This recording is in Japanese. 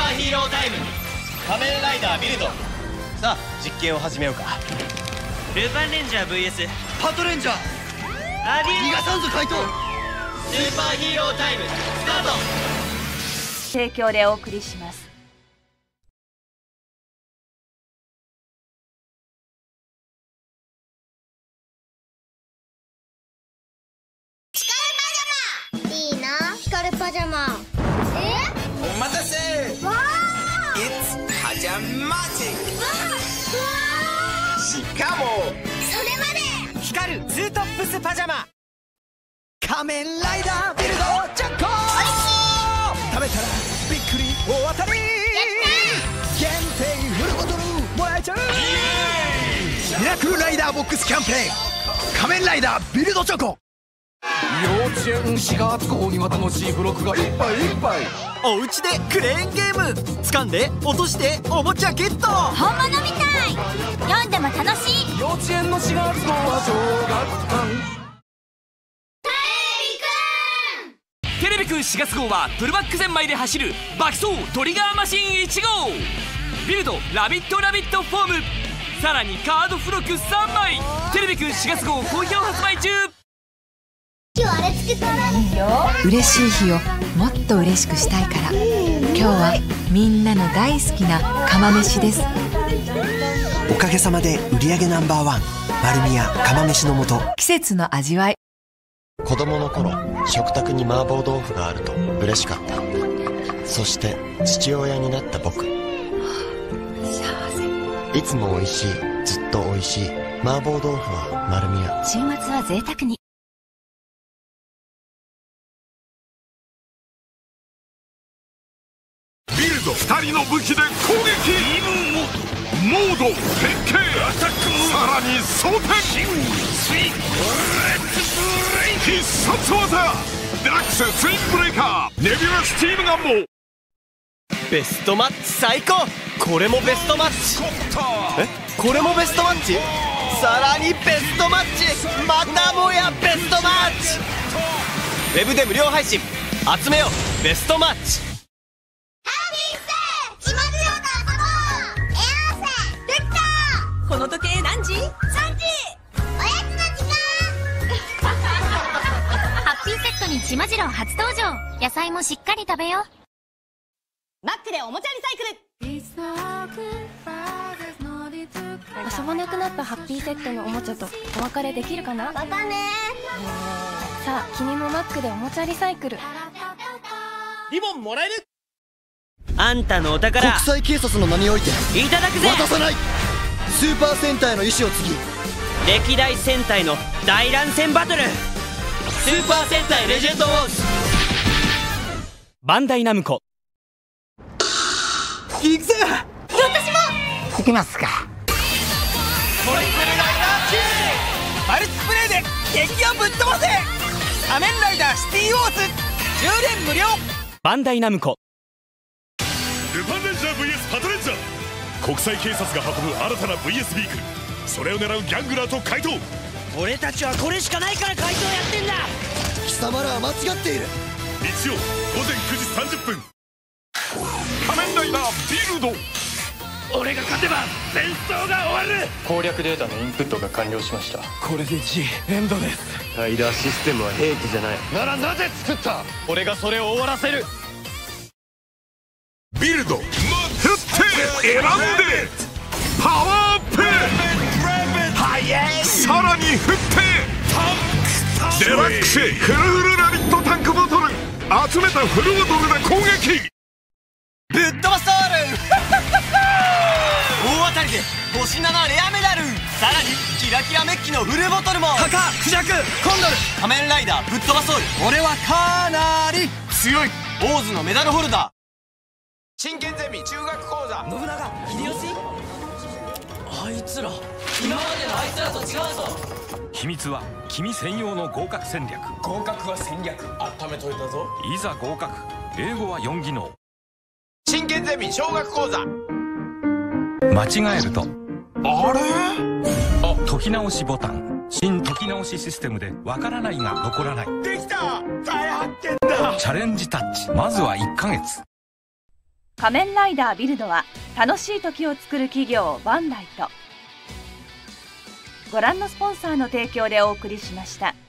ーヒーロータイム仮面ライダービルド。さあ実験を始めようか。ルパンレンジャー VS パトレンジャー逃がさんぞ怪盗。 スーパーヒーロータイムスタート。 提供でお送りします。 いいな、光るパジャマ。 お待たせ。 わー It's パジャマジック。しかもそれまで光るツートップスパジャマ。仮面ライダービルドチョコ。食べたらびっくり大当たり。限定フルボトルもらえちゃう。ミラクルライダーボックスキャンペーン。仮面ライダービルドチョコ。幼稚園4月号にまた楽しい付録がいっぱいいっぱい。おうちでクレーンゲーム掴んで落としておもちゃゲット。 本物みたい。読んでも楽しい。 幼稚園の4月号は小学館。 テレビくん4月号はプルバックゼンマイで走る爆走トリガーマシン1号。ビルドラビットラビットフォーム、さらにカード付録3枚。テレビくん4月号好評発売中。 今日あれ作ったらいいよ。 嬉しい日をもっと嬉しくしたいから、今日はみんなの大好きな釜飯です。 おかげさまで売上ナンバーワン、丸宮釜飯の素。 季節の味わい。 子供の頃、食卓に麻婆豆腐があると嬉しかった。そして父親になった僕、 幸せ。 いつも美味しい、ずっと美味しい麻婆豆腐は丸宮。 週末は贅沢に。 ビルド2人の武器で攻撃。モード変形アタック、さらに装填必殺技デラックスツインブレーカーネビュラスチームガンも。 ベストマッチ最高。これもベストマッチ。これもベストマッチ。さらにベストマッチ。またもやベストマッチ。ウェブで無料配信。集めようベストマッチ。 この時計何時？ 3時。おやつの時間。 ハッピーセットにしまじろう初登場。野菜もしっかり食べよう。 マックでおもちゃリサイクル。 遊ばなくなったハッピーセットのおもちゃとお別れできるかな。 またね。 さあ君もマックでおもちゃリサイクル。 リボンもらえる。あんたのお宝国際警察の名においていただくぜ。 渡さない。スーパー戦隊の意志を継ぎ、 歴代戦隊の大乱戦バトル、スーパー戦隊レジェンドウォーズ。バンダイナムコ。 行くぜ。 私も。 行きますか。 トリプルライダー級マルチプレイで敵をぶっ飛ばせ。仮面ライダーシティウォーズ10連無料。 バンダイナムコ。 ルパンレンジャー VS パトレンジャー。国際警察が運ぶ新たな VS ビークル。それを狙うギャングラーと怪盗。 俺たちはこれしかないから怪盗やってんだ。 貴様らは間違っている。 日曜午前9時30分。仮面ライダービルド。俺が勝てば戦争が終わる。 攻略データのインプットが完了しました。 これでGエンドです。 ライダーシステムは兵器じゃない。 ならなぜ作った。 俺がそれを終わらせる。 ビルド振って選んでパワーアップ。さらに振ってデラックスフルフルラビットタンクボトル。集めたフルボトルで攻撃。 ぶっ飛ばすトール大当たりで星7レアメダル。さらにキラキラメッキのフルボトルも。タカ、クジャク、コンドル、仮面ライダーぶっ飛ばそう。俺はかなり強い。オーズのメダルホルダー。 真剣ゼミ中学講座。 信長、秀吉。あいつら今までのあいつらと違うぞ。 秘密は君専用の合格戦略。 合格は戦略。温めといたぞ。 いざ合格。英語は4技能。 真剣ゼミ小学講座。 間違えるとあれ解き直しボタン。新解き直しシステムでわからないが残らない。 できた。大発見だ。 チャレンジタッチ。まずは1ヶ月。 仮面ライダービルドは楽しい時を作る企業バンダイとご覧のスポンサーの提供でお送りしました。